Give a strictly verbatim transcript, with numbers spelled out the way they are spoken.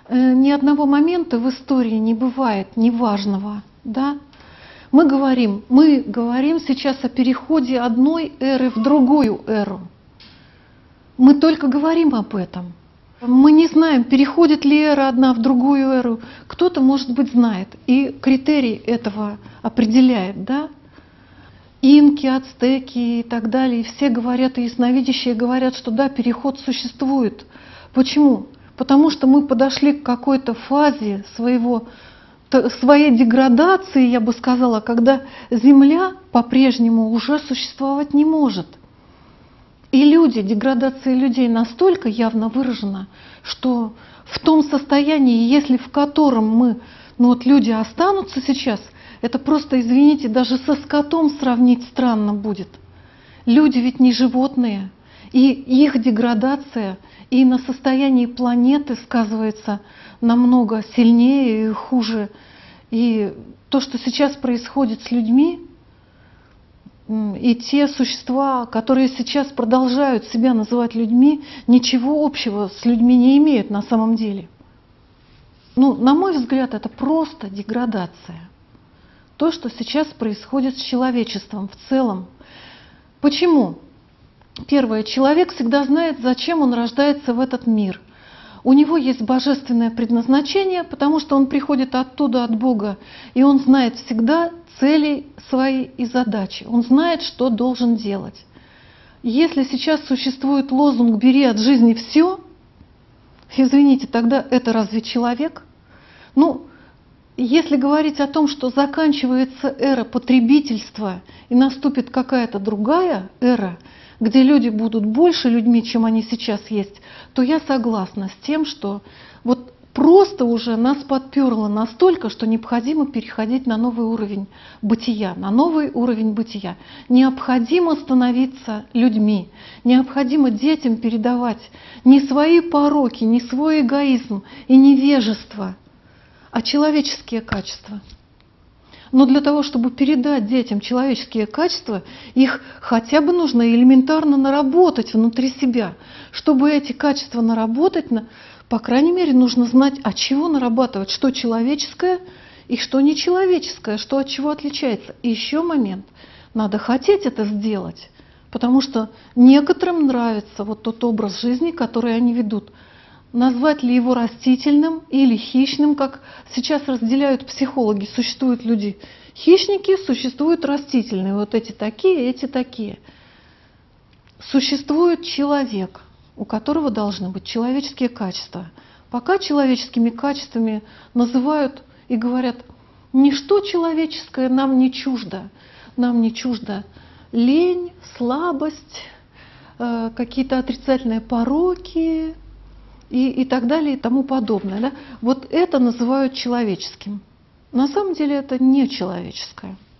э, ни одного момента в истории не бывает неважного, да? Мы говорим, мы говорим сейчас о переходе одной эры в другую эру. Мы только говорим об этом. Мы не знаем, переходит ли эра одна в другую эру. Кто-то, может быть, знает. И критерий этого определяет, да? Инки, ацтеки и так далее. И все говорят, и ясновидящие говорят, что да, переход существует. Почему? Потому что мы подошли к какой-то фазе своего, своей деградации, я бы сказала, когда Земля по-прежнему уже существовать не может. И люди, деградация людей настолько явно выражена, что в том состоянии, если в котором мы, ну вот люди останутся сейчас, это просто, извините, даже со скотом сравнить странно будет. Люди ведь не животные, и их деградация и на состоянии планеты сказывается намного сильнее и хуже. И то, что сейчас происходит с людьми, и те существа, которые сейчас продолжают себя называть людьми, ничего общего с людьми не имеют на самом деле. Ну, на мой взгляд, это просто деградация. То, что сейчас происходит с человечеством в целом. Почему? Первое. Человек всегда знает, зачем он рождается в этот мир. У него есть божественное предназначение, потому что он приходит оттуда, от Бога, и он знает всегда цели свои и задачи. Он знает, что должен делать. Если сейчас существует лозунг «бери от жизни все», извините, тогда это разве человек? Ну, если говорить о том, что заканчивается эра потребительства и наступит какая-то другая эра, где люди будут больше людьми, чем они сейчас есть, то я согласна с тем, что вот просто уже нас подперло настолько, что необходимо переходить на новый уровень бытия, на новый уровень бытия. Необходимо становиться людьми, необходимо детям передавать не свои пороки, не свой эгоизм и невежество, а человеческие качества. Но для того, чтобы передать детям человеческие качества, их хотя бы нужно элементарно наработать внутри себя. Чтобы эти качества наработать, по крайней мере, нужно знать, от чего нарабатывать, что человеческое и что нечеловеческое, что от чего отличается. И еще момент, надо хотеть это сделать, потому что некоторым нравится вот тот образ жизни, который они ведут. Назвать ли его растительным или хищным, как сейчас разделяют психологи. Существуют люди хищники, существуют растительные. Вот эти такие, эти такие. Существует человек, у которого должны быть человеческие качества. Пока человеческими качествами называют и говорят, ничто человеческое нам не чуждо. Нам не чуждо лень, слабость, э, какие-то отрицательные пороки, И, и так далее, и тому подобное. Да? Вот это называют человеческим. На самом деле это не человеческое.